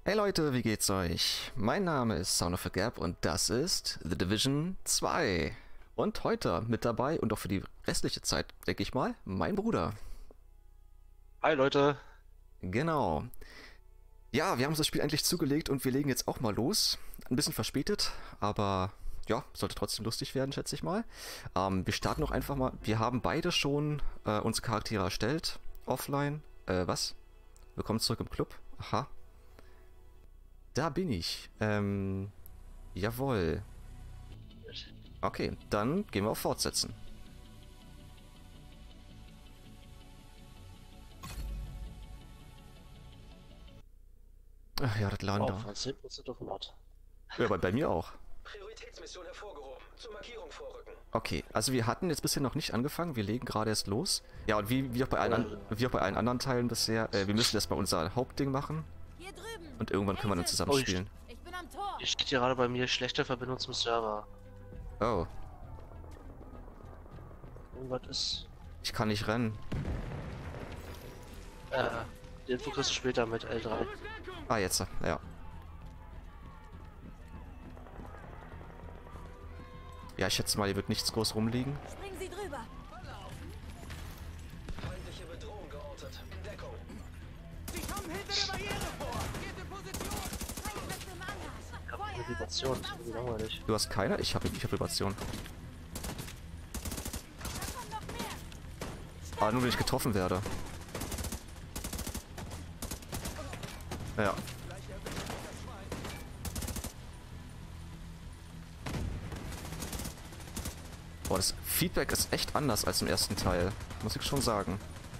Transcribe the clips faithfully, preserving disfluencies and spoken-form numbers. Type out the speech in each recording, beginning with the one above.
Hey Leute, wie geht's euch? Mein Name ist Sound of a Gap und das ist The Division zwei. Und heute mit dabei und auch für die restliche Zeit, denke ich mal, mein Bruder. Hi Leute. Genau. Ja, wir haben uns das Spiel endlich zugelegt und wir legen jetzt auch mal los. Ein bisschen verspätet, aber ja, sollte trotzdem lustig werden, schätze ich mal. Ähm, wir starten doch einfach mal. Wir haben beide schon äh, unsere Charaktere erstellt. Offline. Äh, was? Willkommen zurück im Club. Aha. Da bin ich. Ähm, jawohl. Okay, dann gehen wir auf Fortsetzen. Ach ja, das Laden Wow, da. von zehn Prozent auf hundert. Ja, bei, bei mir auch. Prioritätsmission hervorgehoben. Zur Markierung vorrücken. Okay, also wir hatten jetzt bisher noch nicht angefangen, wir legen gerade erst los. Ja, und wie, wie, auch bei allen, an- Oder wie auch bei allen anderen Teilen bisher, äh, wir müssen erstmal unser Hauptding machen Hier drüben. und irgendwann können wir dann zusammen oh, hier, spielen. Ich bin am Tor. hier steht hier gerade bei mir schlechte Verbindung zum Server. Oh, Irgendwas ist. ich kann nicht rennen. Äh, die Info kriegst du später mit L drei. Ah, jetzt, ja. Ja, ich schätze mal, hier wird nichts groß rumliegen. Springen Sie drüber. Feindliche Bedrohung geortet. In Deckung. Sie kommen hinter der Barriere vor! Geht in Position! Feindkräfte im Anmarsch. Ich hab Feuer! eine Vibration, das ist irgendwie langweilig. Du hast keine? Ich habe ich hab Vibration. Da kommen noch mehr. Aber nur, wenn ich getroffen werde. Ja. Boah, das Feedback ist echt anders als im ersten Teil. Muss ich schon sagen.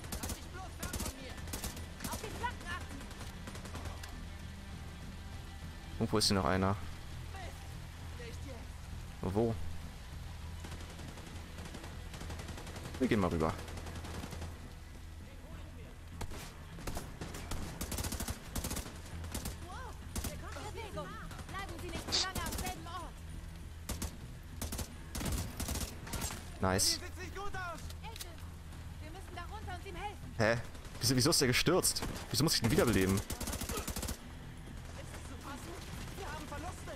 Auf die Flanken achten. Irgendwo ist hier noch einer. Wo? Wir gehen mal rüber. Wow. Bewegung. Bleiben Sie nicht zu lange am selben Ort. Nice. Sieht nicht gut aus! Elke, wir müssen da runter und ihm helfen. Hä? Wieso, wieso ist der gestürzt? Wieso muss ich ihn wiederbeleben? Ist es zu fassen? Wir haben Verluste!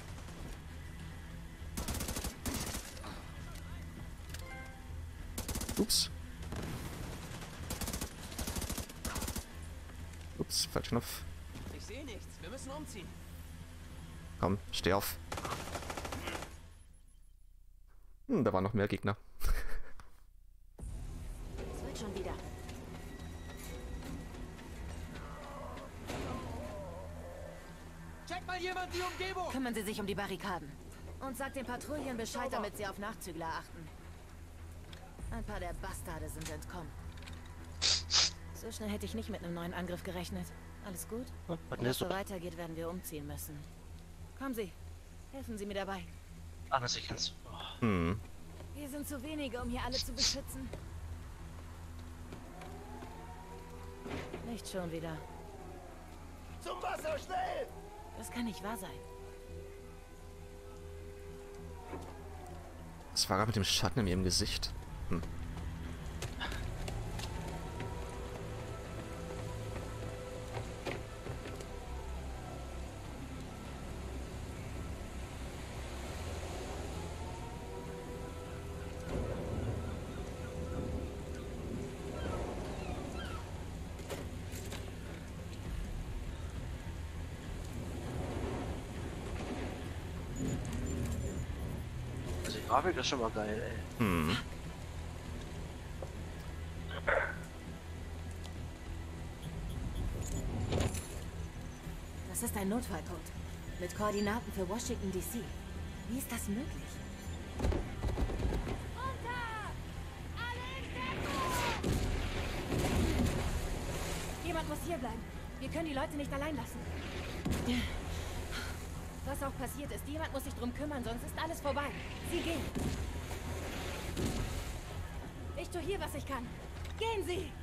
Ups. Ups, falsch Knopf. Ich sehe nichts. Wir müssen umziehen. Komm, steh auf. Hm, da waren noch mehr Gegner. Es wird schon wieder. Check mal jemand die Umgebung! Kümmern Sie sich um die Barrikaden. Und sagt den Patrouillen Bescheid, damit sie auf Nachzügler achten. Ein paar der Bastarde sind entkommen. So schnell hätte ich nicht mit einem neuen Angriff gerechnet. Alles gut? Was Wenn denn das ist so so? weitergeht, werden wir umziehen müssen. Kommen Sie. Helfen Sie mir dabei. Ach, das ich kenn's. Oh, Hm. Wir sind zu wenige, um hier alle zu beschützen. Nicht schon wieder. Zum Wasser, schnell! Das kann nicht wahr sein. Was war gerade mit dem Schatten in ihrem Gesicht? Hm. also die Grafik ist schon mal geil, ey. Hm. Das ist ein Notfallcode. Mit Koordinaten für Washington, D C. Wie ist das möglich? Jemand muss hier bleiben. Wir können die Leute nicht allein lassen. Was auch passiert ist, jemand muss sich drum kümmern, sonst ist alles vorbei. Sie gehen. Ich tue hier, was ich kann. Gehen Sie!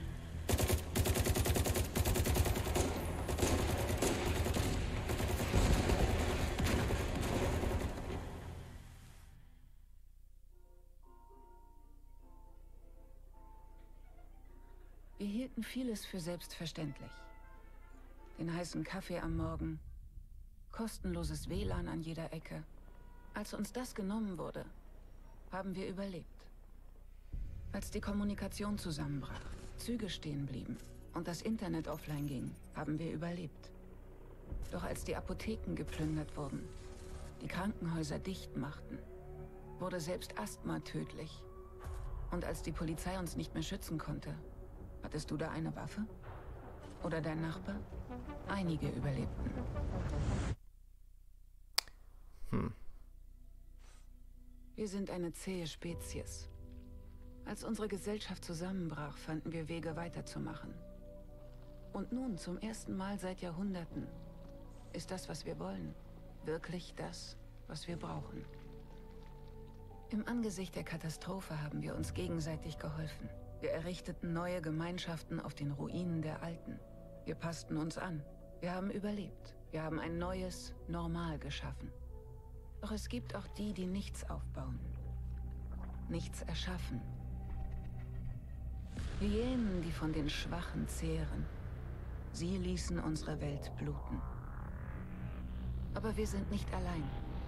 Wir hielten vieles für selbstverständlich. den heißen Kaffee am Morgen, kostenloses W L A N an jeder Ecke. Als uns das genommen wurde, haben wir überlebt. Als die Kommunikation zusammenbrach, Züge stehen blieben und das Internet offline ging, haben wir überlebt. Doch als die Apotheken geplündert wurden, die Krankenhäuser dicht machten, wurde selbst Asthma tödlich. Und als die Polizei uns nicht mehr schützen konnte, hattest du da eine Waffe? Oder dein Nachbar? Einige überlebten. Hm. Wir sind eine zähe Spezies. Als unsere Gesellschaft zusammenbrach, fanden wir Wege weiterzumachen. Und nun, zum ersten Mal seit Jahrhunderten, ist das, was wir wollen, wirklich das, was wir brauchen. Im Angesicht der Katastrophe haben wir uns gegenseitig geholfen. Wir errichteten neue Gemeinschaften auf den Ruinen der alten. Wir passten uns an. Wir haben überlebt. Wir haben ein neues Normal geschaffen. Doch es gibt auch die, die nichts aufbauen. Nichts erschaffen. Wie jenen, die von den Schwachen zehren. Sie ließen unsere Welt bluten. Aber wir sind nicht allein.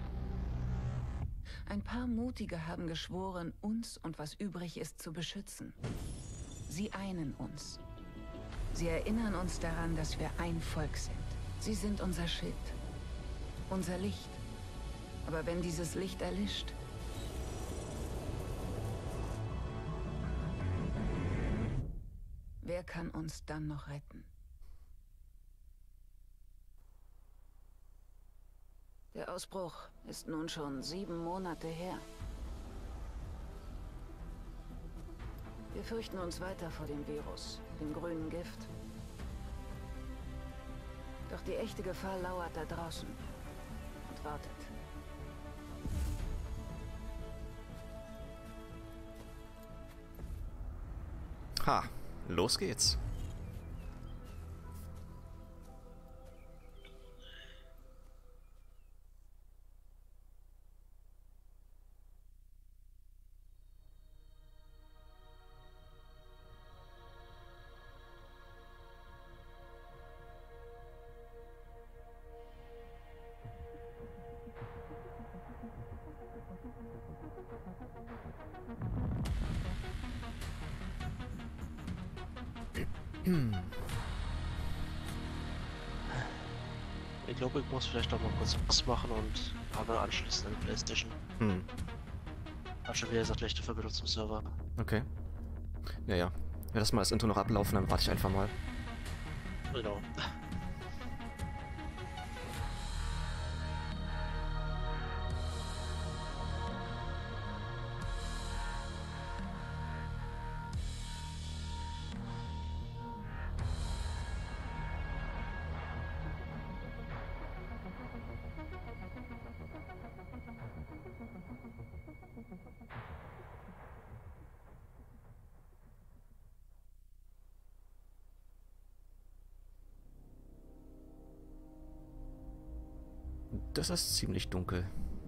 Ein paar Mutige haben geschworen, uns und was übrig ist zu beschützen. Sie einen uns. Sie erinnern uns daran, dass wir ein Volk sind. Sie sind unser Schild. Unser Licht. Aber wenn dieses Licht erlischt, wer kann uns dann noch retten? Der Ausbruch ist nun schon sieben Monate her. Wir fürchten uns weiter vor dem Virus, dem grünen Gift. Doch die echte Gefahr lauert da draußen und wartet. Ha, los geht's. Hm. Ich glaube, ich muss vielleicht noch mal kurz was machen und Kabel anschließen an die Playstation. Hm. Hat schon wieder schlechte Verbindung zum Server. Okay. Ja, ja. Ja, lass mal das Intro noch ablaufen, dann warte ich einfach mal. Genau. Das ist ziemlich dunkel.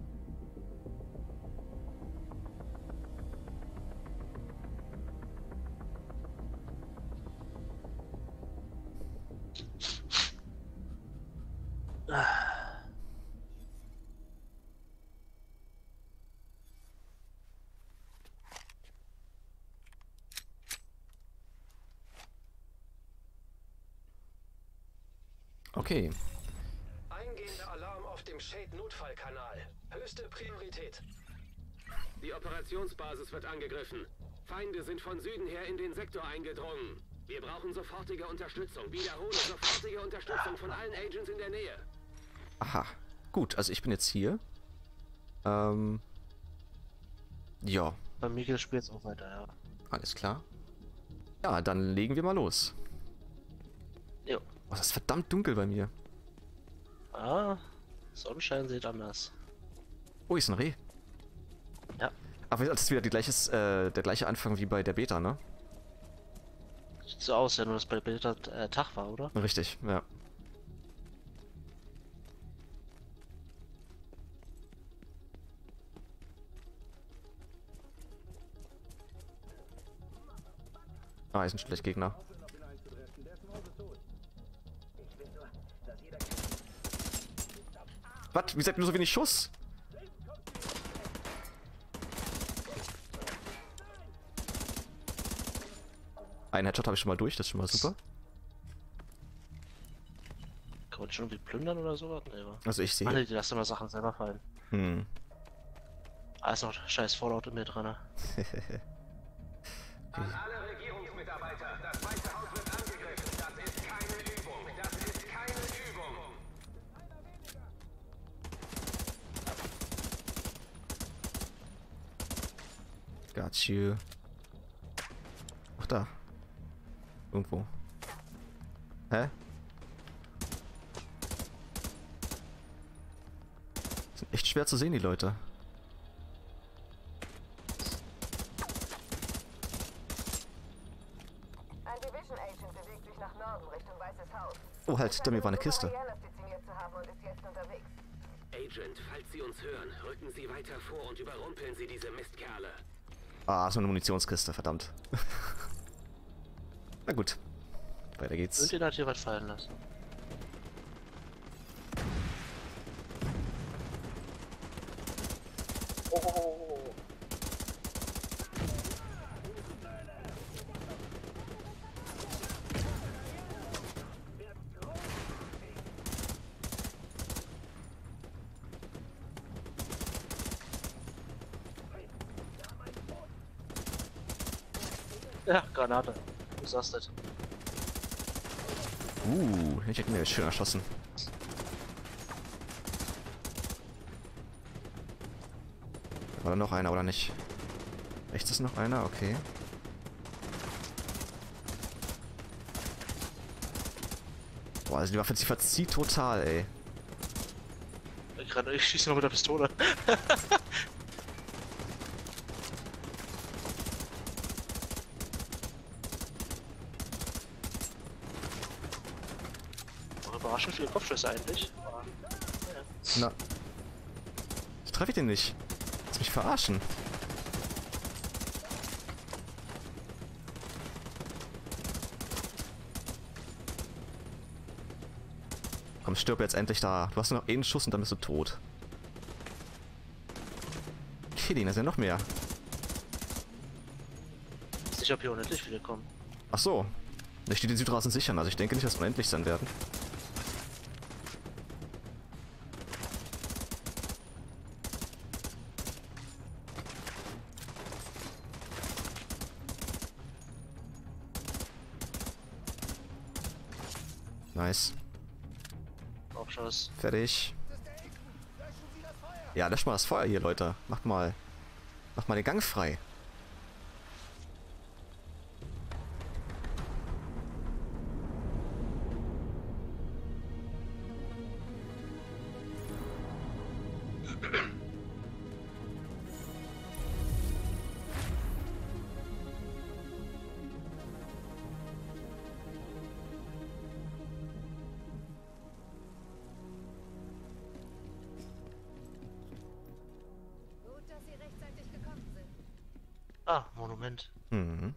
Okay. Eingehender Alarm auf dem Shade-Notfallkanal. Höchste Priorität. Die Operationsbasis wird angegriffen. Feinde sind von Süden her in den Sektor eingedrungen. Wir brauchen sofortige Unterstützung. Wiederhole sofortige Unterstützung von allen Agents in der Nähe. Aha. Gut, also ich bin jetzt hier. Ähm. Ja, Bei mir geht das Spiel jetzt auch weiter, ja. alles klar. Ja, dann legen wir mal los. Jo. Oh, das ist verdammt dunkel bei mir. Ah, Sonnenschein sieht anders. Oh, hier ist ein Reh. Ja. Aber das ist wieder die gleiches, äh, der gleiche Anfang wie bei der Beta, ne? Sieht so aus, ja, nur dass bei der Beta äh, Tag war, oder? Richtig, ja. Ah, hier sind schlecht Gegner. Was? Wie seid ihr nur so wenig Schuss? Einen Headshot habe ich schon mal durch, das ist schon mal super. Kann man schon irgendwie plündern oder sowas? Nee, wa? Also ich sehe. Ah, nee, die lassen immer Sachen selber fallen. Hm. Ah, ist noch scheiß Fallout in mir drin. Ne? An alle Regierungsmitarbeiter, das Weiße Haus wird angegriffen. Das ist keine Übung. Das ist keine Übung. Got you. Ach da. Irgendwo. Hä? Sind echt schwer zu sehen, die Leute. Ein Division Agent bewegt sich nach Norden Richtung Weißes Haus. Oh, halt, da mir war eine Kiste. Mariana stationiert zu haben und ist jetzt unterwegs. Agent, falls Sie uns hören, rücken Sie weiter vor und überrumpeln Sie diese Mistkerle. Ah, so eine Munitionskiste, verdammt. Na gut. Weiter geht's. Irgendjemand hat hier was fallen lassen. Oh, oh, oh, oh. Ja, Granate. Du sagst das. Uh, ich hätte mir jetzt schön erschossen. War da noch einer, oder nicht? Rechts ist noch einer, okay. Boah, also die Waffe, sie verzieht total, ey. Ich, renn, ich schieße noch mit der Pistole. Oh, überraschend viele Kopfschüsse eigentlich. Na. Ich treffe ich den nicht. Lass mich verarschen. Komm, stirb jetzt endlich da. Du hast nur noch einen Schuss und dann bist du tot. Kidding, da sind ja noch mehr. Ich weiß nicht, ob hier unendlich viele kommen. Ach so. Ich stehe den Südrasen sichern, also ich denke nicht, dass unendlich sein werden. Nice. Aufschuss. Fertig. Ja, löscht mal das Feuer hier, Leute. Macht mal. Macht mal den Gang frei. Ah, Monument. Mhm.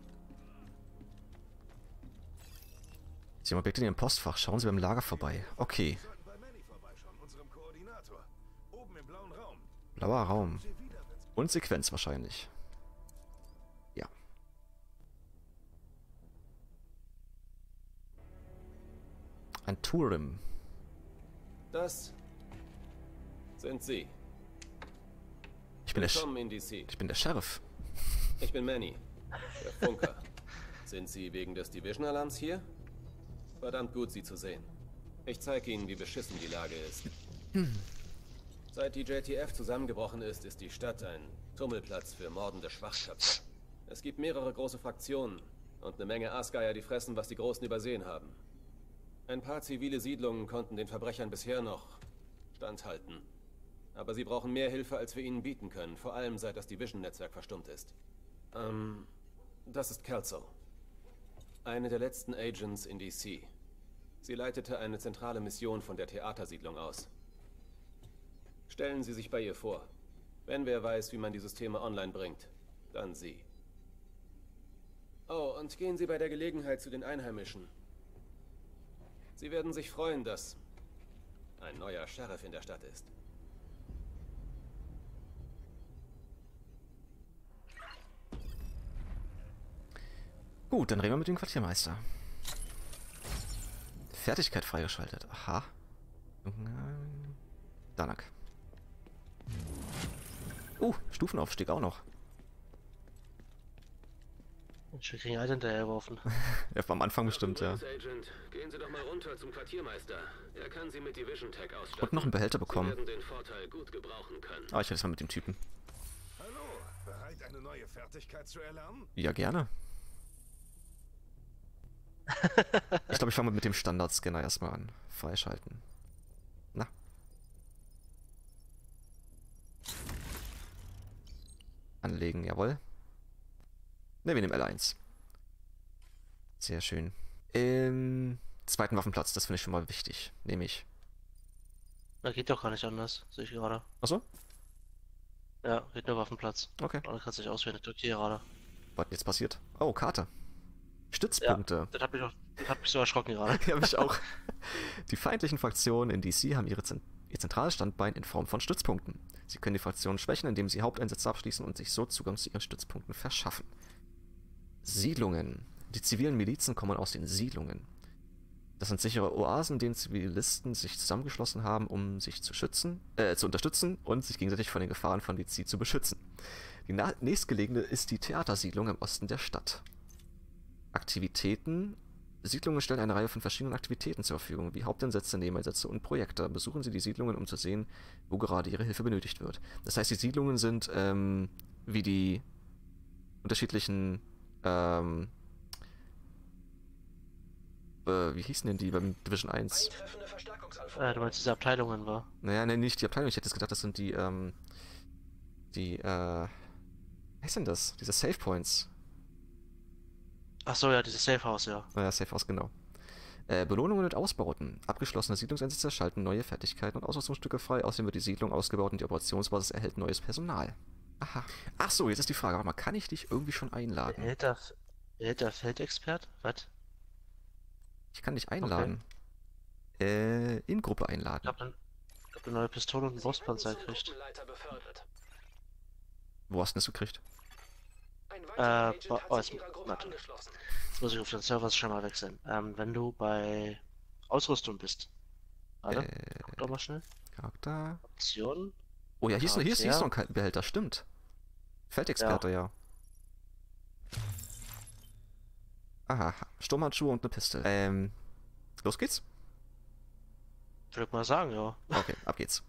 Sie haben Objekte in Ihrem Postfach. Schauen Sie beim Lager vorbei. Okay. Blauer Raum. Und Sequenz wahrscheinlich. Ja. Ein Tourim. Das sind Sie. Ich bin der, Sch Willkommen in D C. ich bin der Sheriff. Ich bin Manny, der Funker. Sind Sie wegen des Division-Alarms hier? Verdammt gut, Sie zu sehen. Ich zeige Ihnen, wie beschissen die Lage ist. Seit die J T F zusammengebrochen ist, ist die Stadt ein Tummelplatz für mordende Schwachköpfe. Es gibt mehrere große Fraktionen und eine Menge Aasgeier, die fressen, was die Großen übersehen haben. Ein paar zivile Siedlungen konnten den Verbrechern bisher noch standhalten. Aber sie brauchen mehr Hilfe, als wir ihnen bieten können, vor allem seit das Division-Netzwerk verstummt ist. Ähm, das ist Kelso. Eine der letzten Agents in D C. Sie leitete eine zentrale Mission von der Theatersiedlung aus. Stellen Sie sich bei ihr vor. Wenn wer weiß, wie man die Systeme online bringt, dann sie. Oh, und gehen Sie bei der Gelegenheit zu den Einheimischen. Sie werden sich freuen, dass ein neuer Sheriff in der Stadt ist. Gut, dann reden wir mit dem Quartiermeister. Fertigkeit freigeschaltet. Aha. Danak. Uh, Stufenaufstieg auch noch. Ich kriegen halt hinterhergeworfen. Ja, am Anfang bestimmt, ja. Agent, gehen Sie doch mal runter zum Quartiermeister. Er kann Sie mit Division Tech ausstatten. Und noch einen Behälter bekommen. Sie werden den Vorteil gut gebrauchen können. Ah, ich rede mal mit dem Typen. Hallo, bereit, eine neue Fertigkeit zu erlernen? Ja, gerne. Ich glaube, ich fange mal mit dem Standard-Scanner erstmal an. Freischalten. Na. Anlegen, jawohl. Ne, wir nehmen L eins. Sehr schön. Im zweiten Waffenplatz, das finde ich schon mal wichtig. Nehme ich. Da geht doch gar nicht anders, sehe ich gerade. Achso? Ja, geht nur Waffenplatz. Okay. Aber kannst dich auswählen, ich drücke hier gerade. Was jetzt passiert? Oh, Karte. Stützpunkte. Ja, das hat mich, auch, das hat mich so erschrocken gerade. Ja, mich auch. Die feindlichen Fraktionen in D C haben ihre Zent ihr zentrales Standbein in Form von Stützpunkten. Sie können die Fraktionen schwächen, indem sie Haupteinsätze abschließen und sich so Zugang zu ihren Stützpunkten verschaffen. Siedlungen. Die zivilen Milizen kommen aus den Siedlungen. Das sind sichere Oasen, in denen Zivilisten sich zusammengeschlossen haben, um sich zu schützen, äh, zu unterstützen und sich gegenseitig von den Gefahren von D C zu beschützen. Die nächstgelegene ist die Theatersiedlung im Osten der Stadt. Aktivitäten. Siedlungen stellen eine Reihe von verschiedenen Aktivitäten zur Verfügung, wie Haupteinsätze, Nebeneinsätze und Projekte. Besuchen Sie die Siedlungen, um zu sehen, wo gerade Ihre Hilfe benötigt wird. Das heißt, die Siedlungen sind ähm, wie die unterschiedlichen ähm, äh, wie hießen denn die beim Division eins? Äh, du meinst diese Abteilungen, war? Naja, ne, nicht die Abteilung. Ich hätte jetzt gedacht, das sind die, ähm, die, äh, wie heißt denn das? Diese Save Points. Ach so, ja, dieses Safe House, ja. Naja, Safe House, genau. Äh, Belohnungen und Ausbauten. Abgeschlossene Siedlungseinsätze schalten neue Fertigkeiten und Ausrüstungsstücke frei. Außerdem wird die Siedlung ausgebaut und die Operationsbasis erhält neues Personal. Aha. Ach so, jetzt ist die Frage, warte mal, kann ich dich irgendwie schon einladen? Behälter, Behälter Feldexpert? Was? Ich kann dich einladen. Okay. Äh, in Gruppe einladen. Ich hab, ein, ich hab eine neue Pistole und einen Brustpanzer gekriegt. Wo hast du das gekriegt? Äh, oh, jetzt, warte. Jetzt muss ich auf den Server schon mal wechseln. Ähm, wenn du bei Ausrüstung bist. Warte, äh, guck doch mal schnell. Charakter. Optionen. Oh ja, hier ist, hier ist, hier ist noch ein Behälter, stimmt. Feldexperte, ja. ja. Aha, Sturmhandschuhe und eine Pistole. Ähm, los geht's? Ich würde mal sagen, ja. Okay, ab geht's.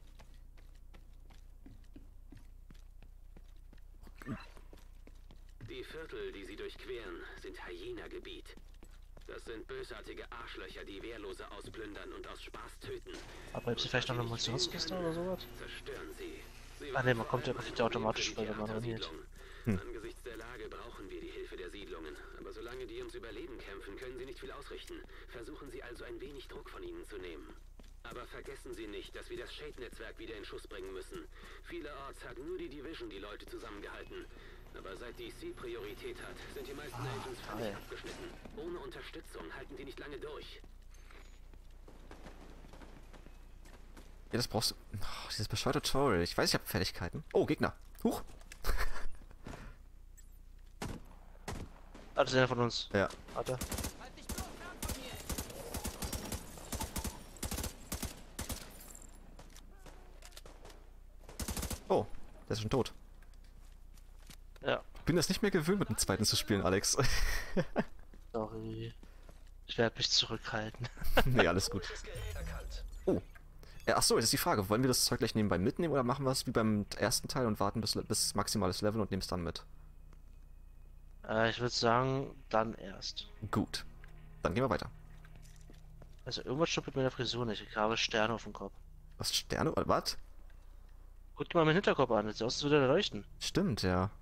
Die Viertel, die sie durchqueren, sind Hyena-Gebiet. Das sind bösartige Arschlöcher, die Wehrlose ausplündern und aus Spaß töten. Aber gibt es vielleicht noch eine Munitionskiste oder sowas? Zerstören sie. sie Ah ne, man kommt ja automatisch bei, wenn man trainiert. Hm. Angesichts der Lage brauchen wir die Hilfe der Siedlungen. Aber solange die ums Überleben kämpfen, können sie nicht viel ausrichten. Versuchen Sie also ein wenig Druck von ihnen zu nehmen. Aber vergessen Sie nicht, dass wir das Shade-Netzwerk wieder in Schuss bringen müssen. Vielerorts hat nur die Division die Leute zusammengehalten. Aber seit D C Priorität hat, sind die meisten ah, Agents völlig geil. abgeschnitten. Ohne Unterstützung halten die nicht lange durch. Ja, das brauchst du. Oh, dieses bescheuerte Tutorial. Ich weiß, ich habe Fertigkeiten. Oh, Gegner. Huch. Ah, das ist einer von uns. Ja. Warte. Oh, der ist schon tot. Ja. Ich bin das nicht mehr gewöhnt, mit dem zweiten zu spielen, Alex. Sorry. Ich werde mich zurückhalten. Nee, alles gut. Oh. Äh, Achso, jetzt ist die Frage, wollen wir das Zeug gleich nebenbei mitnehmen oder machen wir es wie beim ersten Teil und warten bis, bis maximales Level und nehmen es dann mit? Äh, ich würde sagen, dann erst. Gut. Dann gehen wir weiter. Also irgendwas stimmt mit meiner Frisur nicht. Ich habe Sterne auf dem Kopf. Was, Sterne? Was? Guck dir mal meinen Hinterkopf an. Jetzt sieht aus, als würde er leuchten. Stimmt, ja.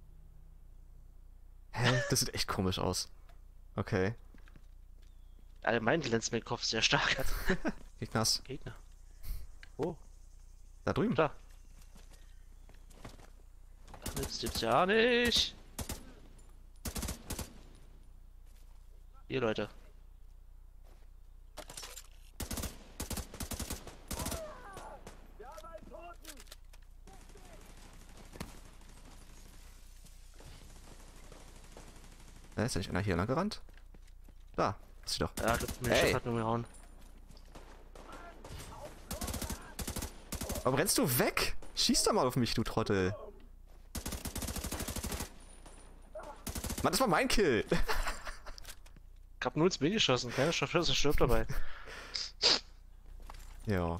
Hä? Das sieht echt komisch aus. Okay. Allgemein glänzt mein Kopf sehr stark. Gegners. Gegner. Oh, Da drüben. da. Ach, nützt jetzt ja nicht. Hier, Leute. Hä, ist ja nicht einer hier lang gerannt? Da, ist sie doch. Ja, der Ey. Chef hat nur gehauen. Warum rennst du weg? Schieß doch mal auf mich, du Trottel. Mann, das war mein Kill. Ich hab nur ins Bild geschossen, keiner Chauffeur stirbt dabei. Ja.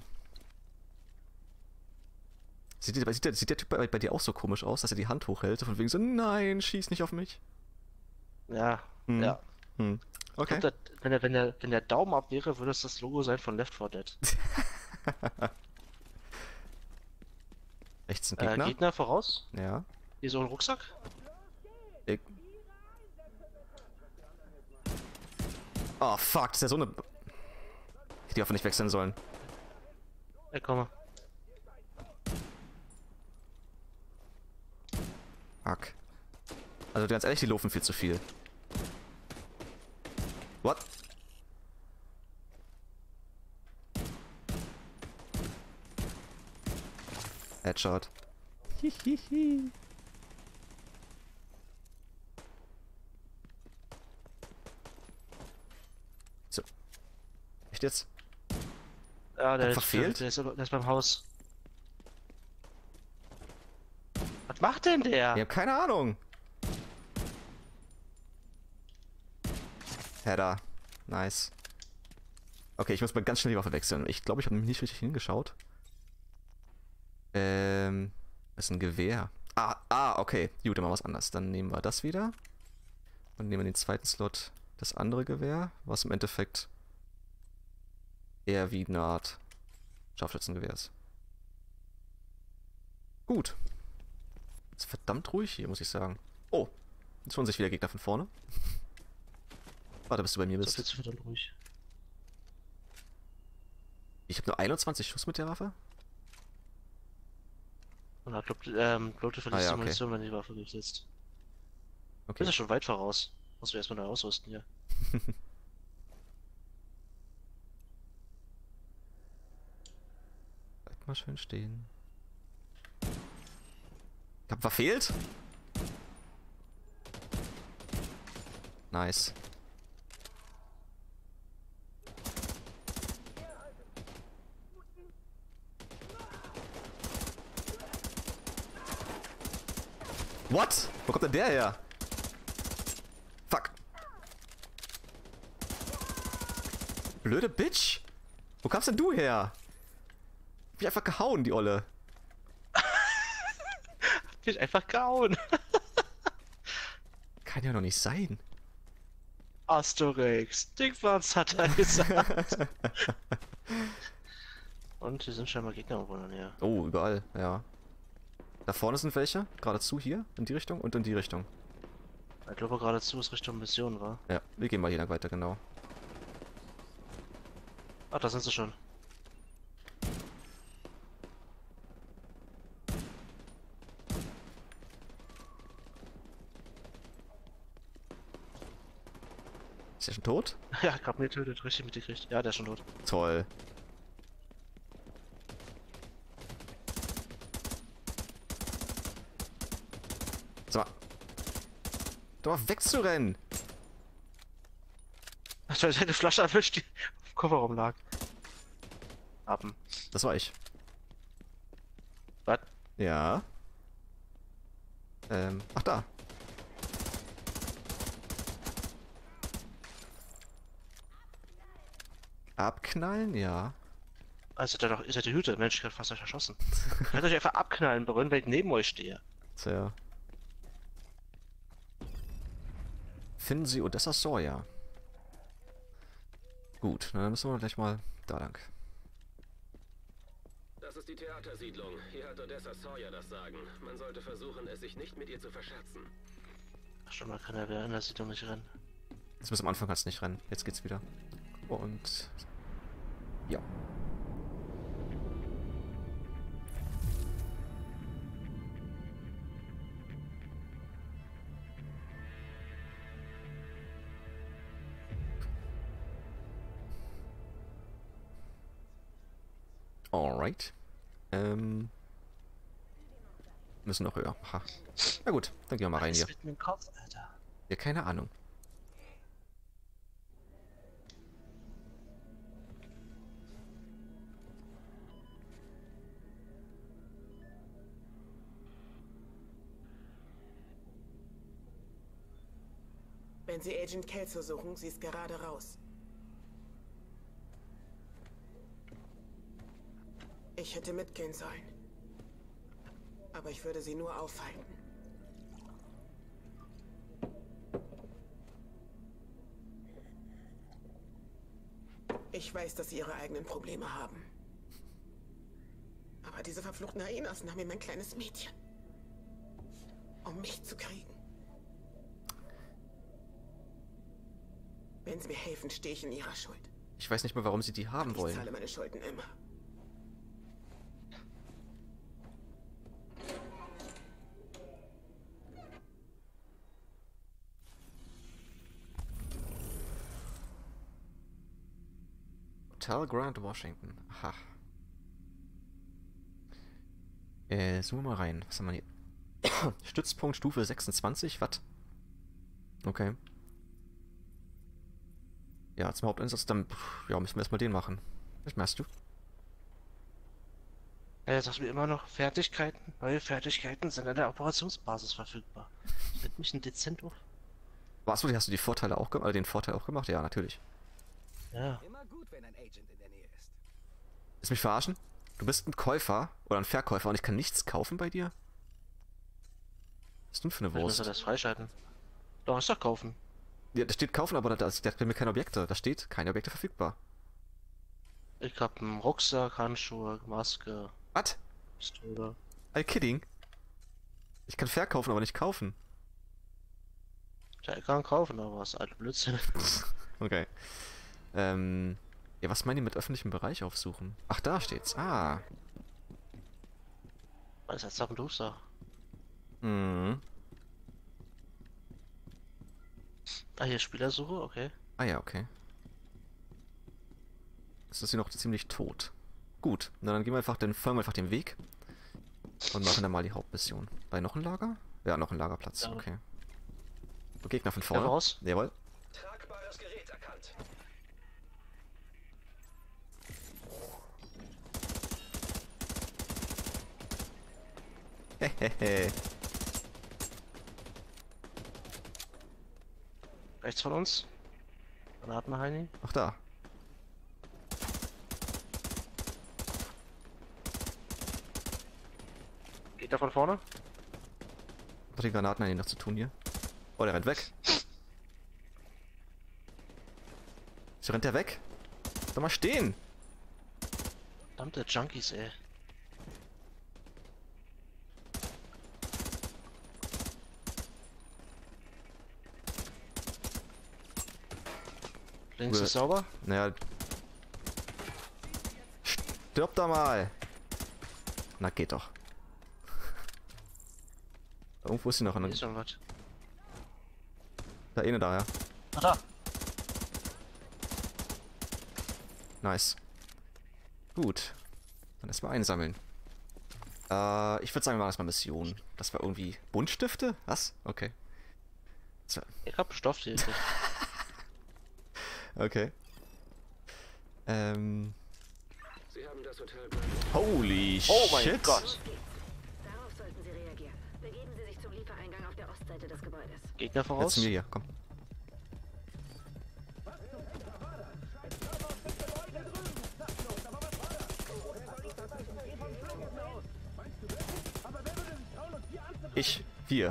Sieht, der- sieht, der, sieht der Typ bei, bei dir auch so komisch aus, dass er die Hand hochhält? Von wegen so, nein, schieß nicht auf mich. Ja, Hm. ja. Hm. Ich Okay. glaub, der, wenn, der, wenn, der, wenn der Daumen ab wäre, würde es das Logo sein von Left four Dead. Rechts ein Äh, Gegner. Gegner voraus. Ja. Hier so ein Rucksack. Ich... Oh, fuck, das ist ja so eine... Ich hätte die Waffe nicht wechseln sollen. Ja, komm mal. Fuck. Also ganz ehrlich, die laufen viel zu viel. What? Headshot. Hihihi. So. Echt jetzt? Ja, der, Hat verfehlt? der, ist, der ist beim Haus. Was macht denn der? Ich hab keine Ahnung. Header. Nice. Okay, ich muss mal ganz schnell die Waffe wechseln. Ich glaube, ich habe nicht richtig hingeschaut. Ähm, das ist ein Gewehr. Ah, ah, okay. Gut, dann mal was anderes. Dann nehmen wir das wieder. Und nehmen den zweiten Slot das andere Gewehr, was im Endeffekt eher wie eine Art Scharfschützengewehr ist. Gut. Ist verdammt ruhig hier, muss ich sagen. Oh, jetzt holen sich wieder Gegner von vorne. Warte, bis du bei mir So bist. viel zu verdammt ruhig. Ich habe nur einundzwanzig Schuss mit der Waffe. Und da glaubt, ähm, glaubt, du verlierst Ah, ja, die okay. Munition, wenn die Waffe durchsetzt. Du Okay. bist ja schon weit voraus. Musst du erstmal neu ausrüsten hier. Bleib mal schön stehen. Ich hab verfehlt. Nice. What? Wo kommt denn der her? Fuck. Blöde Bitch. Wo kamst denn du her? Ich hab mich einfach gehauen, die Olle. Wird einfach gehauen. Kann ja noch nicht sein. Asterix, Dickwanz hat er gesagt. Und hier sind scheinbar Gegner irgendwo in der Nähe. Oh, überall, ja. Da vorne sind welche. Geradezu hier, in die Richtung und in die Richtung. Ich glaube geradezu ist Richtung Mission, war. Ja, wir gehen mal hier lang weiter, genau. Ach, da sind sie schon. Ist der schon tot? Ja, grad mir tötet, richtig mitgekriegt. Ja, der ist schon tot. Toll. So. Doch mal wegzurennen! Ach, du hast eine Flasche erwischt, die im Kofferraum lag. Appen. Das war ich. Was? Ja. Ähm, ach da. Abknallen? Ja. Also, der doch, ist ja die Hüte. Mensch, ich hab fast euch erschossen. Könnt euch einfach abknallen, berühren, wenn ich neben euch stehe. Tja. Finden Sie Odessa Sawyer. Gut, na, dann müssen wir gleich mal da lang. Das ist die Theatersiedlung. Hier hat Odessa Sawyer das Sagen. Man sollte versuchen, es sich nicht mit ihr zu verscherzen. Ach, schon mal kann er wer in der Siedlung nicht rennen. Jetzt bis am Anfang kannst du nicht rennen. Jetzt geht's wieder. Und... ja. Alright. Ähm... Müssen noch höher. Ha. Na gut, dann gehen wir mal rein Was hier. ist mit dem Kopf, Alter? Ja, keine Ahnung. Wenn Sie Agent Kelso suchen, sie ist gerade raus. Ich hätte mitgehen sollen. Aber ich würde sie nur aufhalten. Ich weiß, dass sie ihre eigenen Probleme haben. Aber diese verfluchten Hyenas nahmen mir mein kleines Mädchen. Um mich zu kriegen. Wenn sie mir helfen, stehe ich in ihrer Schuld. Ich weiß nicht mehr, warum sie die haben Ich wollen. zahle meine Schulden immer. Hotel Grand Washington. Aha. Äh, zoomen wir mal rein. Was haben wir hier? Stützpunkt Stufe sechsundzwanzig. Was? Okay. Ja, zum Haupteinsatz, dann pff, ja, müssen wir erstmal den machen. Was machst du? Er sagt mir immer noch, Fertigkeiten, neue Fertigkeiten sind an der Operationsbasis verfügbar. Das wird mich ein dezent auf. Achso, hast du die Vorteile auch gemacht? Also den Vorteil auch gemacht? Ja, natürlich. Ja. Immer gut, wenn ein Agent in der Nähe ist. Willst du mich verarschen? Du bist ein Käufer oder ein Verkäufer und ich kann nichts kaufen bei dir? Was ist denn für eine Vielleicht müssen wir Wurst? das freischalten. Doch, ist doch kaufen. Ja, da steht kaufen, aber da, da, da haben wir keine Objekte. Da steht keine Objekte verfügbar. Ich hab einen Rucksack, Handschuhe, Maske, Was? Pistole. Are you kidding? Ich kann verkaufen, aber nicht kaufen. Ja, ich kann kaufen, aber was alte Blödsinn. Okay. Ähm. Ja, was meinen die mit öffentlichem Bereich aufsuchen? Ach, da steht's. Ah. Was ist jetzt ab und du da? Mhm. Ah, hier Spielersuche, okay. Ah ja, okay. Jetzt ist sie noch ziemlich tot. Gut, na dann gehen wir einfach, dann folgen wir einfach den Weg. Und machen dann mal die Hauptmission. Bei noch ein Lager? Ja, noch ein Lagerplatz, Ja. okay. So, Gegner von Ja, vorne. raus. Jawohl. Tragbares Gerät erkannt. Hehehe. Rechts von uns. Granaten, Heini. Ach da. Geht da von vorne? Was hat die Granaten eigentlich noch zu tun hier? Oh, der rennt weg. So rennt der weg? Soll mal stehen! Verdammte Junkies, ey. Links ist sauber. Naja. Stirb da mal! Na, geht doch. Irgendwo ist sie noch. Hier An ist schon was. da eine da, ja. Ah, da. Nice. Gut. Dann erstmal einsammeln. Äh, ich würde sagen, wir machen erstmal Mission. Das war irgendwie Buntstifte? Was? Okay. So. Ich hab Stoff hier. gekriegt. Okay. Ähm. Sie haben das Hotel. Holy Oh mein shit! Gott. Darauf sollten Sie reagieren. Begeben Sie sich zum Liefereingang auf der Ostseite des Gebäudes. Gegner Jetzt voraus. zu mir hier, komm. Ich, wir.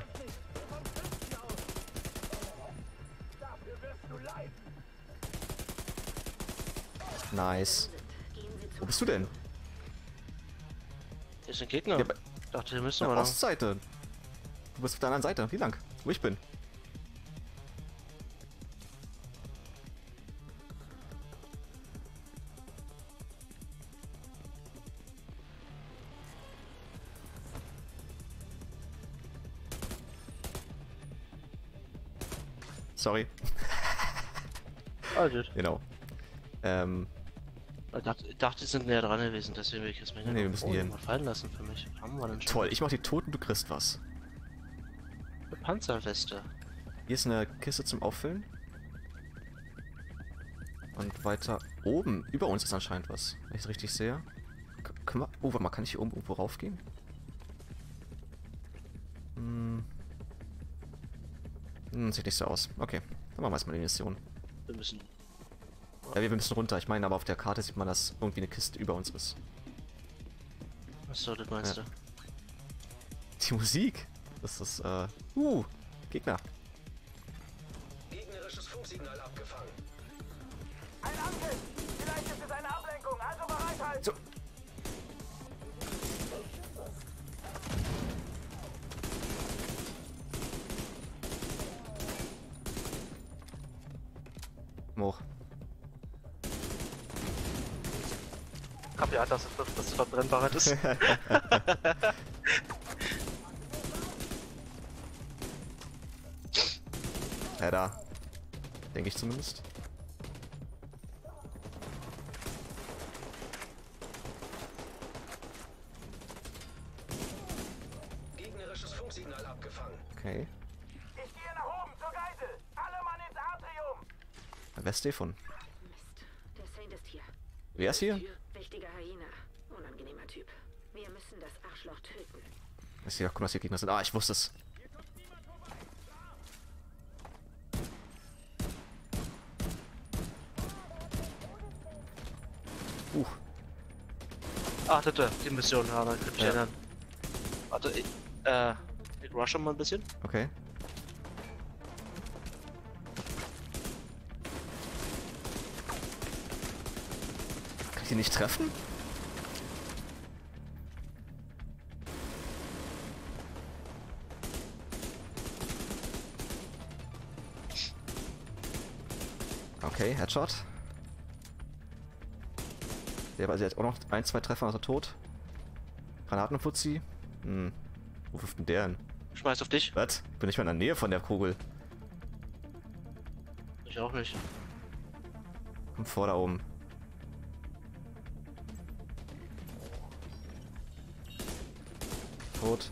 Nice. Wo bist du denn? Hier ist ein Gegner. Ja, bei- Ich dachte, hier müssen Ja, wir noch. Ostseite. Du bist auf der anderen Seite. Wie lang? Wo ich bin. Sorry. Ah, gut. Genau. Ähm, Ich dachte, ich dachte, die sind näher dran gewesen, deswegen will ich jetzt mal Nee, wir müssen hier hin. mal fallen lassen für mich. Was haben wir denn schon? toll. Ich mach die Toten, du kriegst was. Eine Panzerweste. Hier ist eine Kiste zum Auffüllen. Und weiter oben, über uns ist anscheinend was, wenn ich es richtig sehe. K können wir, oh, warte mal, kann ich hier oben irgendwo raufgehen? Hm. Hm, sieht nicht so aus. Okay. Dann machen wir erstmal die Mission. Wir müssen... Ja, wir müssen runter. Ich meine, aber auf der Karte sieht man, dass irgendwie eine Kiste über uns ist. Achso, das meinst Ja. du? Die Musik! Das ist, äh... Uh! Gegner! Gegnerisches Funksignal abgefangen. Ein Angriff! Vielleicht ist es eine Ablenkung, also bereithalten! So. Hoch. Hab ja, dass das, das verbrennbar ist. Ja, da. Denke ich zumindest. Gegnerisches Funksignal abgefangen. Okay. Ich gehe nach oben zur Geisel! Alle Mann ins Atrium! Wer ist Stefan? Mist, der Saint ist hier. Wer ist hier? Wichtiger Hyena. Unangenehmer Typ. Wir müssen das Arschloch töten. Ich sehe auch, guck mal, was hier Gegner sind. Ah, ich wusste es. Uh. Ah, das war die Mission, ja, da kann ich mich Ja. erinnern. Warte, ich, äh, ich rushe mal ein bisschen. Okay. Kann ich die nicht treffen? Okay, Headshot. Der war jetzt auch noch ein, zwei Treffer, also tot. Granatenfuzzi. Hm. Wo wirft denn der hin? Schmeiß auf dich. Was? Bin nicht mal in der Nähe von der Kugel. Ich auch nicht. Komm vor da oben. Tot.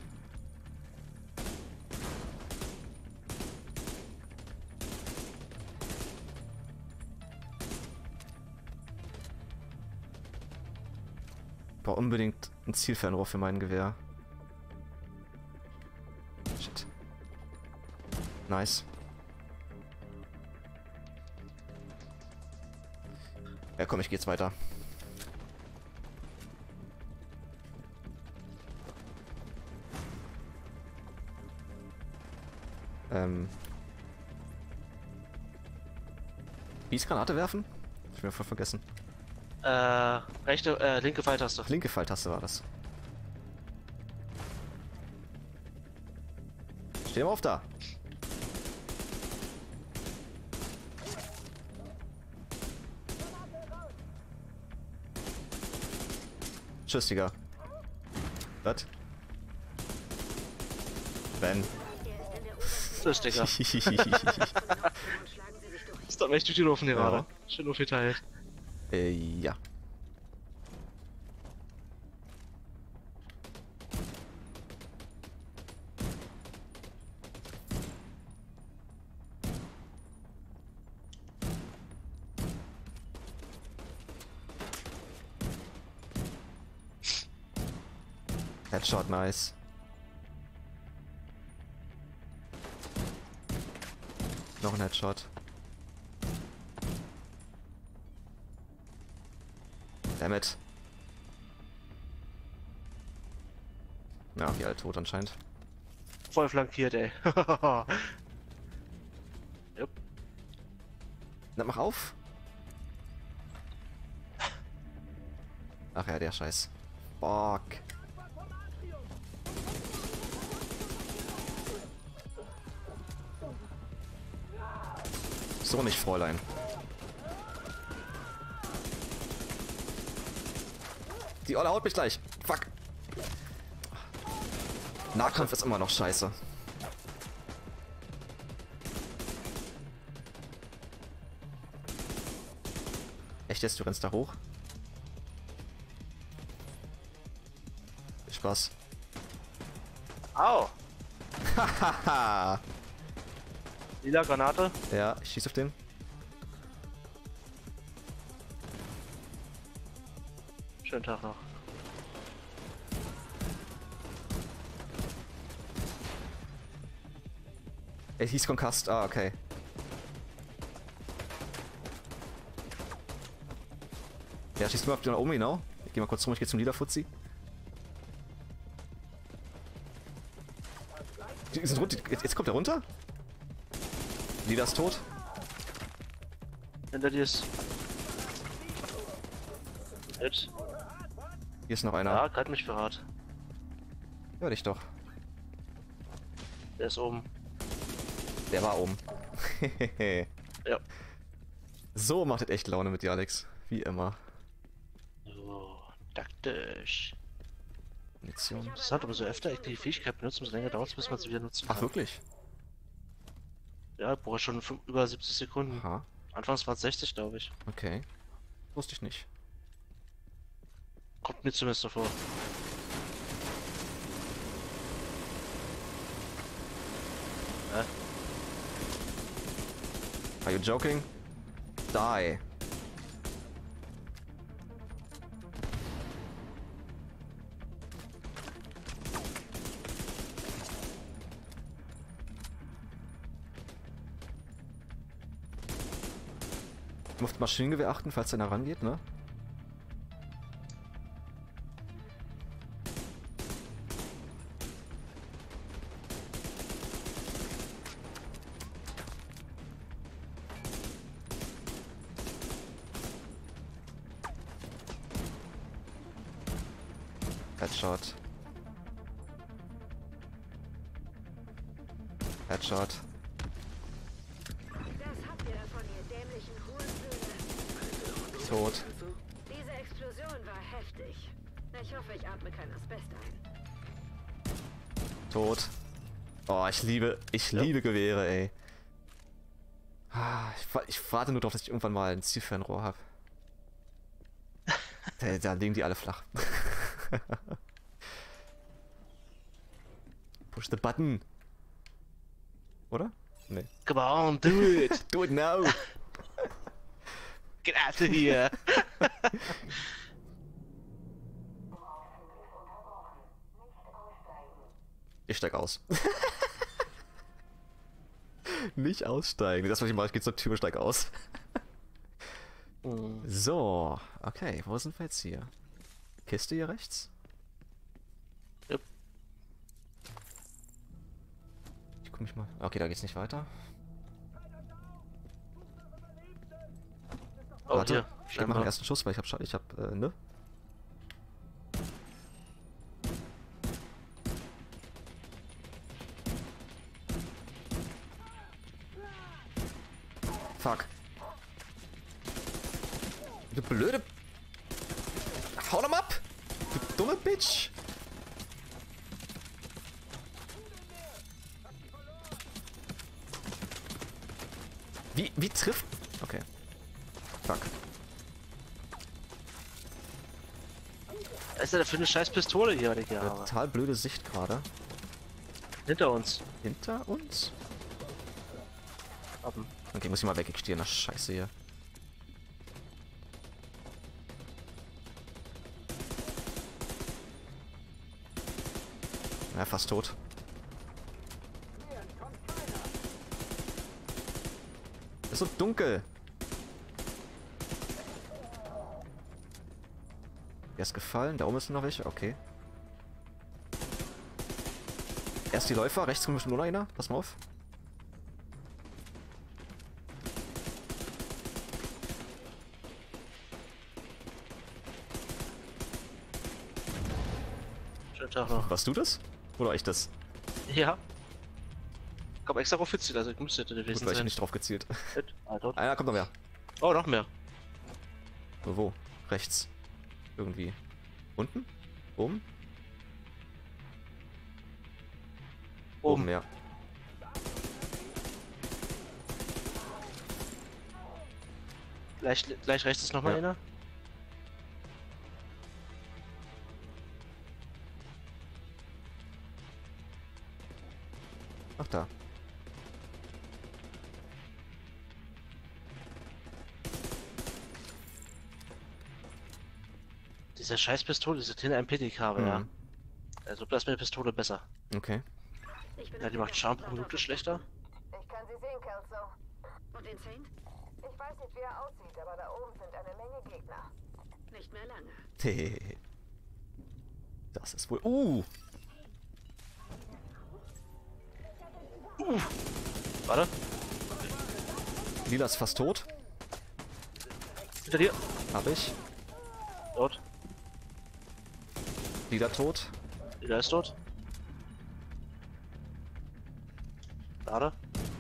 Ich brauche unbedingt ein Zielfernrohr für mein Gewehr. Shit. Nice. Ja komm, ich geh jetzt weiter. Ähm. Gießgranate werfen? Ich hab mir voll vergessen. Äh, rechte, äh, linke Pfeiltaste. Linke Pfeiltaste war das. Steh mal auf da. Tschüss, Digga. Was? Ben. Tschüss, Digga. Ist doch echt durch die Luft gerade. Ja. Schön aufgeteilt. Äh, ja. Headshot, nice. Noch ein Headshot. Dammit. Ja, okay, alle tot anscheinend. Voll flankiert, ey. Jupp. Na, mach auf. Ach ja, der Scheiß. Fuck. So nicht, Fräulein. Die Olle haut mich gleich. Fuck. Nahkampf ist immer noch scheiße. Echt jetzt? Du rennst da hoch? Viel Spaß. Au! Hahaha. Lila Granate. Ja, ich schieß auf den. Schönen Tag noch. Er hieß Concussed. Ah, okay. Ja, schießt mal nach oben, genau. Ich geh mal kurz rum, ich geh zum Lila-Fuzzi. Die sind runter. Jetzt, jetzt kommt er runter. Lila ist tot. Hinter dir ist. Jetzt. Hier ist noch einer. Ja, greif mich verrat. Hör dich doch. Der ist oben. Der war oben. Ja. So macht es echt Laune mit dir, Alex. Wie immer. So, taktisch. Munition. Interessant, umso öfter ich die Fähigkeit benutze, umso länger dauert es, bis man sie wieder nutzen kann. Ach, wirklich? Ja, ich brauche schon fünf, über siebzig Sekunden. Aha. Anfangs waren es sechzig, glaube ich. Okay. Wusste ich nicht. Kommt mir zumindest so vor. Hä? Are you joking? Die. Ich muss Maschinengewehr achten, falls einer rangeht, ne? Headshot. Headshot. Das habt ihr davon, ihr dämlichen Hurensöhne. Tot. Diese Explosion war heftig. Ich hoffe, ich atme kein Asbest ein. Tot. Oh, ich liebe, ich Ja. liebe Gewehre, ey. Ah, Ich, wa- ich warte nur darauf, dass ich irgendwann mal ein Zielfernrohr habe. Da, da liegen die alle flach. Push the button. Oder? Nee. Come on, do it! Do it now! Get out of here! Ich steig aus. Nicht aussteigen. Das, was ich mache, ich gehe zur Tür und steig aus. Hm. So, okay, wo sind wir jetzt hier? Kiste hier rechts? Yep. Ich guck mich mal. Okay, da geht's nicht weiter. Oh, Warte, hier, ich mach scheinbar. den ersten Schuss, weil ich hab, Scha- ich hab, äh, ne? Fuck. Du blöde... Hau doch ab! Du dumme Bitch! Wie, wie trifft... Okay. Fuck. Was ist denn für eine scheiß Pistole hier, die ich hier Eine habe? total blöde Sicht gerade. Hinter uns. Hinter uns? Oben. Okay, muss ich mal wegstehen, das Scheiße hier. Ja, fast tot. Ist so dunkel. Der ist gefallen, da oben ist noch welche, okay. Erst die Läufer, rechts kommt bestimmt noch einer, pass mal auf. Schönen Tag noch. Warst du das? Oder ich das? Ja. Komm extra drauf gezielt, also ich müsste Gut, gewesen weil ich sein. nicht drauf gezielt. Shit. Ah, tot. Einer kommt noch mehr. Oh, noch mehr. Wo? Rechts. Irgendwie. Unten? Oben? Oben. ja. Gleich, gleich rechts ist noch mal Ja. einer. Ach da. Diese scheiß Pistole, diese Tin M P, die ich habe, Mhm. ja. Also da ist meine Pistole besser. Okay. Ich bin Ja, die macht Schaden pro Minute schlechter. Ich kann sie sehen, Kelso. Und den Saint? Ich weiß nicht, wie er aussieht, aber da oben sind eine Menge Gegner. Nicht mehr lange. Hehehe. Das ist wohl... Uh! Uh! Warte. Lila ist fast tot. Hinter dir. Hab ich. Tot. Lila tot. Lila ist tot. Warte.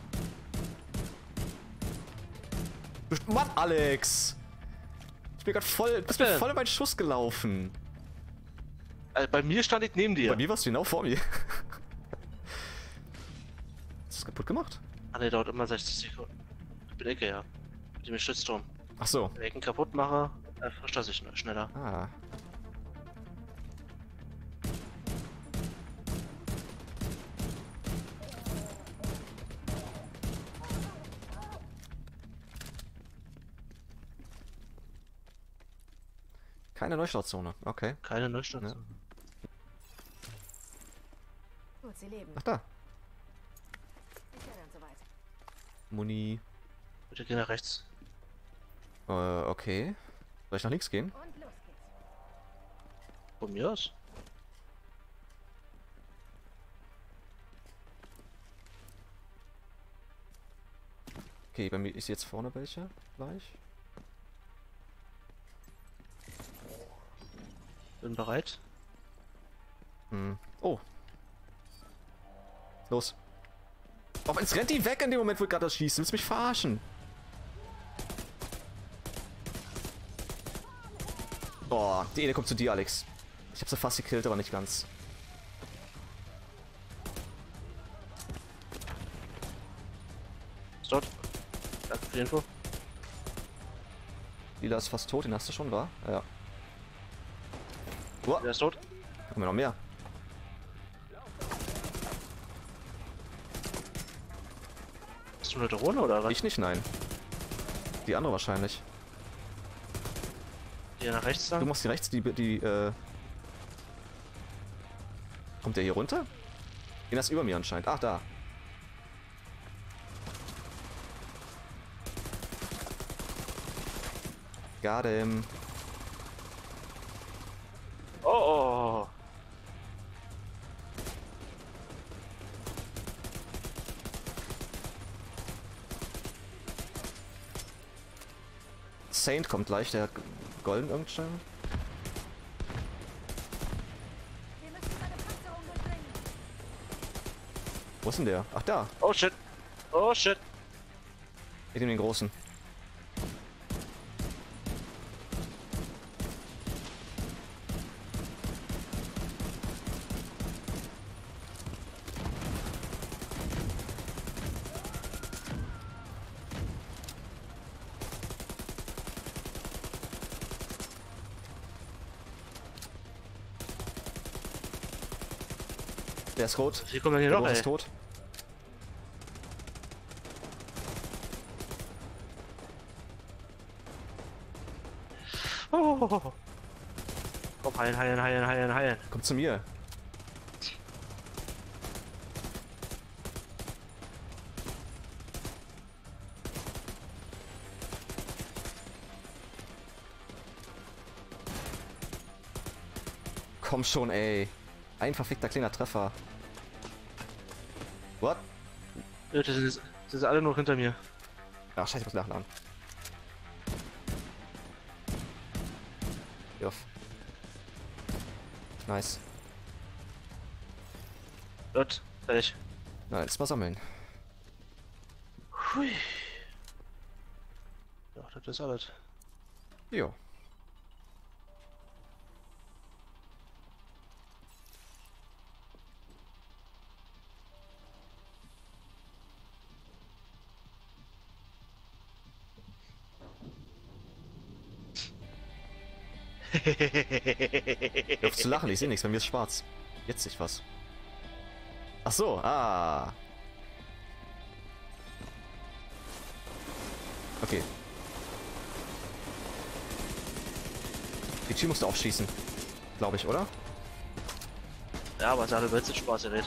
Mann, Alex! Ich bin grad voll... bist mir voll in meinen Schuss gelaufen. Also bei mir stand ich neben dir. Bei mir warst du genau vor mir. Hast du es kaputt gemacht? Ah ne, dauert immer sechzig Sekunden. Ich bin Ecke, ja. Mit dem Stützturm. Ach so. Wenn ich ihn kaputt mache, äh, frischt er sich schn- schneller. Ah. Keine Neustartzone, okay. Keine Neustartzone. Ja. Gut, sie leben. Ach da. Ich wäre dann soweit. Muni. Bitte geh nach rechts. Äh, okay. Soll ich nach links gehen? Und los geht's. Von mir aus. Okay, bei mir ist jetzt vorne welche gleich. Bin bereit. Hm. Oh. Los. Oh, jetzt rennt die weg in dem Moment, wo ich gerade das schieße. Willst du mich verarschen? Boah, die Ede kommt zu dir, Alex. Ich hab sie fast gekillt, aber nicht ganz. Ist tot. Danke für die Info. Lila ist fast tot, den hast du schon, wa? Ja. Uah. Der ist tot. Da kommen noch mehr. Bist du eine Drohne oder was? Ich nicht, nein. Die andere wahrscheinlich. Hier nach rechts Du lang? machst die rechts, die, die, äh... Kommt der hier runter? Den ist über mir anscheinend. Ach, da. Got him. Oh, oh, oh. Saint kommt gleich, der hat golden irgendwann. Wir müssen seine Panzerung durchdringen. Wo ist denn der? Ach, da. Oh shit. Oh shit. Ich nehme den großen. Der ist rot. Wie kommt denn hier Der noch, Große ey? ist tot. Oh, oh, oh. Komm, heilen, heilen, heilen, heilen, heilen. Kommt zu mir. Komm schon, ey. Ein verfickter kleiner Treffer. What? Ja, das sind, das sind alle noch hinter mir. Ach, scheiße, ich muss nachladen. Juff. Nice. Gut, fertig. Na, jetzt mal sammeln. Hui. Ja, das ist alles. Jo. Hör auf zu lachen, ich sehe nichts, bei mir ist schwarz. Jetzt sehe ich was. Ach so, ah. Okay. Die Tür musst du auch schießen. Glaube ich, oder? Ja, aber es hat ein Spaß gerät.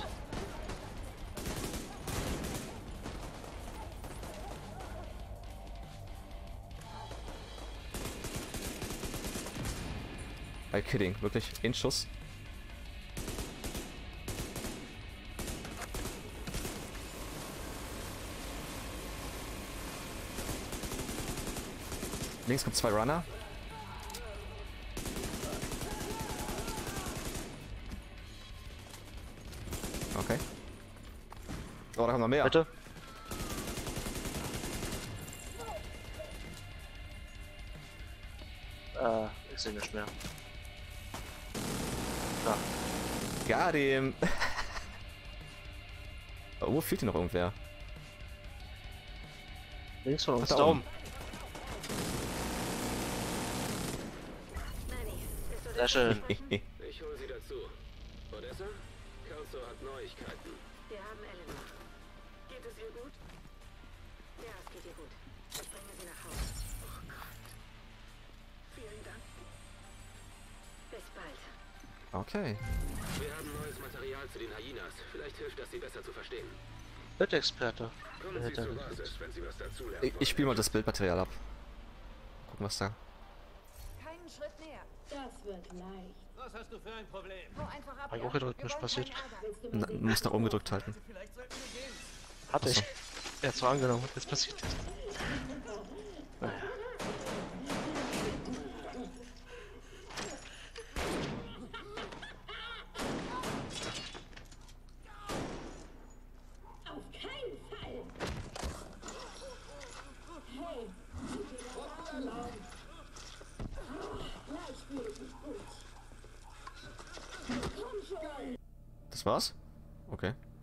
I kidding, wirklich, ein Schuss. Links kommt zwei Runner. Okay. Oh, da kommen noch mehr. Bitte? Äh, ich sehe nicht mehr. Da. Got him. Oh, wo fehlt hier noch irgendwer? Links von uns, Ach, da oben. Sehr schön. Ich hole sie dazu. Odessa? Kelso hat Neuigkeiten. Wir haben Eleanor. Geht es ihr gut? Ja, es geht ihr gut. Ich bringe sie nach Hause. Oh Gott. Vielen Dank. Bis bald. Okay. Wir haben neues Material zu den Hyenas. Vielleicht hilft das, sie besser zu verstehen. Bildexperte. Kommen Sie zur Basis, wenn Sie was dazu lernen Ich, ich spiele mal das Bildmaterial ab. Gucken, was da. Keinen Schritt näher. Das wird leicht. Was hast du für ein Problem? Hau einfach ab. Ein ja. hochgedrückt, Wir nichts wollen passiert. keinen Ärger. Na, muss nach oben gedrückt halten. Vielleicht sollten wir gehen. Hatte ich. Er hat zwar angenommen, jetzt passiert nichts. Naja. Auf keinen Fall. Hey, gleich fühle ich mich gut. Komm schon. Das war's? Okay.